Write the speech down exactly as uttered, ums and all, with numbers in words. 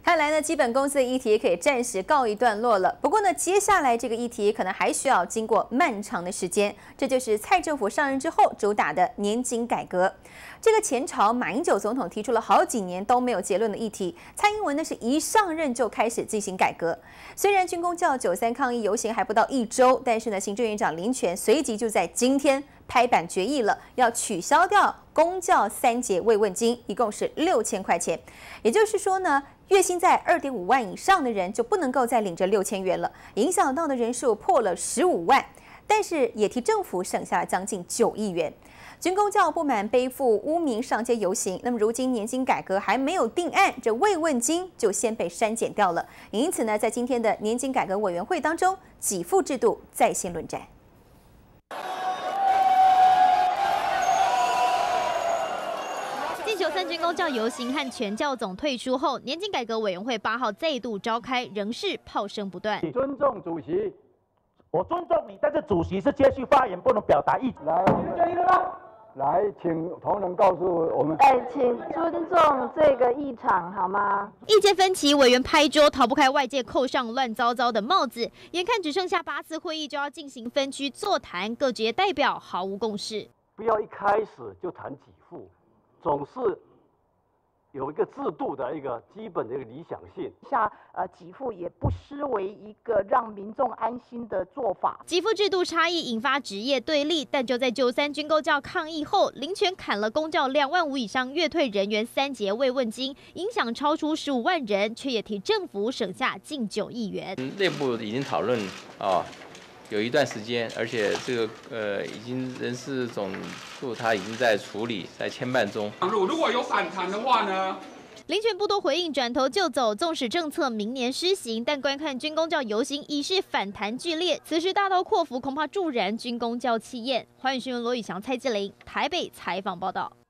看来呢，基本工资的议题可以暂时告一段落了。不过呢，接下来这个议题可能还需要经过漫长的时间，这就是蔡政府上任之后主打的年金改革。这个前朝马英九总统提出了好几年都没有结论的议题，蔡英文呢是一上任就开始进行改革。虽然军公教九三抗议游行还不到一周，但是呢，行政院长林全随即就在今天拍板决议了，要取消掉公教三节慰问金，一共是六千块钱。也就是说呢，月薪在二点五万以上的人就不能够再领这六千元了，影响到的人数破了十五万，但是也替政府省下了将近九亿元。军公教不满背负污名上街游行，那么如今年金改革还没有定案，这慰问金就先被删减掉了。因此呢，在今天的年金改革委员会当中，给付制度再现论战。 继九三军公教游行和全教总退出后，年金改革委员会八号再度召开，仍是炮声不断。 尊重主席，我尊重你，但是主席是接续发言，不能表达意见。来，你们决议了吗？来，请同仁告诉我们。 哎，请尊重这个议场好吗？ 意见分歧，委员拍桌，逃不开外界扣上乱糟糟的帽子。眼看只剩下八次会议就要进行分区座谈，各职业代表毫无共识。 不要一开始就谈给付，总是有一个制度的一个基本的一个理想性。 下呃给付也不失为一个让民众安心的做法。 给付制度差异引发职业对立，但就在九三军公教抗议后，林全砍了公教两万五以上月退人员三节慰问金，影响超出十五万人，却也替政府省下近九亿元。 内部已经讨论啊。有一段时间，而且这个呃，已经人事总处他已经在处理，在牵绊中。 如果有反弹的话呢？ 林全不多回应，转头就走。纵使政策明年施行，但观看军公教游行已是反弹剧烈，此时大刀阔斧，恐怕助燃军公教气焰。华语新闻罗宇翔、蔡志玲台北采访报道。